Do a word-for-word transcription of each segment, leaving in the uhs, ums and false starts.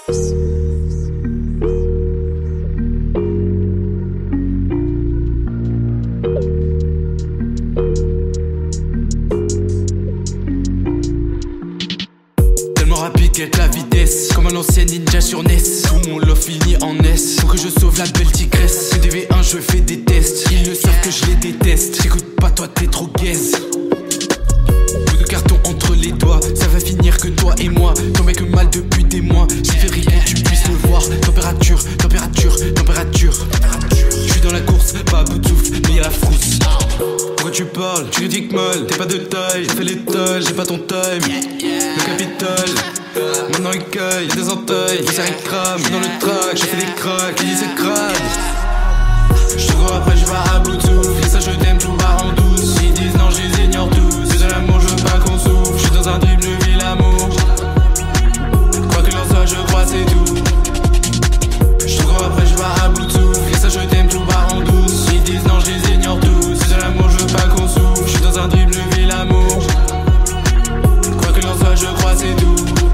Quête la vitesse, comme un ancien ninja sur N E S. Tout mon love finit en S. Faut que je sauve la belle tigresse. D V un je fais des tests. Ils ne savent que je les déteste. J'écoute pas toi t'es trop gaze. Bout de carton entre les doigts. Ça va finir que toi et moi. Ton mec mal depuis des mois. J'ai fait rire que tu puisses le voir. Température, température, température. Je suis dans la course, pas à bout de souffle, mais y'a la frousse. Pourquoi tu parles, tu critiques mal. T'es pas de taille, j'ai fait l'étal, j'ai pas ton time. Le Capitole, maintenant il caille, y'a des entailles, il serre crame. J'suis dans le track, j'ai fait des cracks, il dit c'est crade. J'te crois après j'vais à bout de souffle. Et ça je t'aime, tout part en douce. Ils disent non, je les ignore tous. C'est de l'amour, je veux pas qu'on souffre. J'suis dans un dribble, je vis l'amour. Quoi que l'on soit, je crois c'est tout. J'te crois après j'vais à bout de souffle. Et ça je t'aime, tout part en douce. Ils disent non, je les ignore tous. C'est de l'amour, je veux pas qu'on souffre. J'suis dans un dribble, je vis l'amour. Quoi que l'on soit, je crois c'est tout.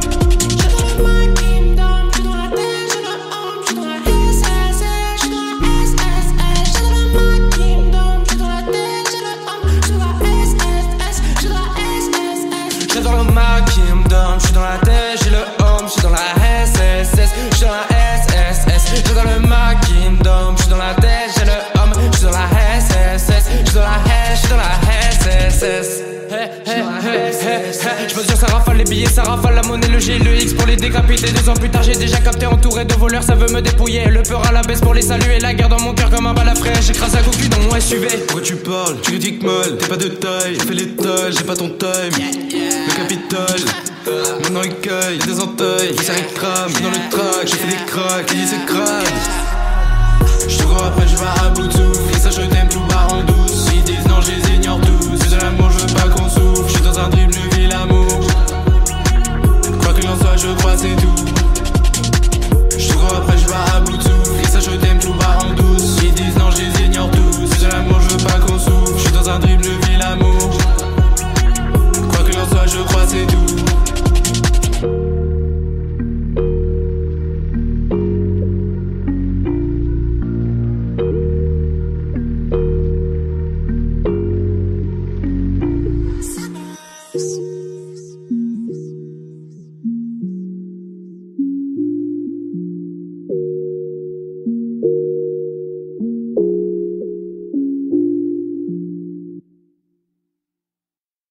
J'suis dans la tête, j'ai le home, j'suis dans la S S S, j'suis dans la S S S, j'suis dans le ma kingdom, j'suis dans la tête, j'ai le home, j'suis dans la S S S, j'suis dans la S, j'suis dans la S S S. J'peux dire ça rafale les billets, ça rafale la monnaie, le G, le X pour les décapiter. Deux ans plus tard j'ai déjà capté entouré de voleurs, ça veut me dépouiller. Le peur à la baisse pour les saluer, la guerre dans mon cœur comme un balafré. J'écrase à cocu dans mon S U V. Pourquoi tu parles, tu critiques mal, t'es pas de taille. J'ai fait l'étal, j'ai pas ton time. Le Capitole, maintenant il caille, y'a des entailles, il serre crame. J'suis dans le track, j'ai fait des cracks, il dit c'est crade. J'te crois après j'vais à bout de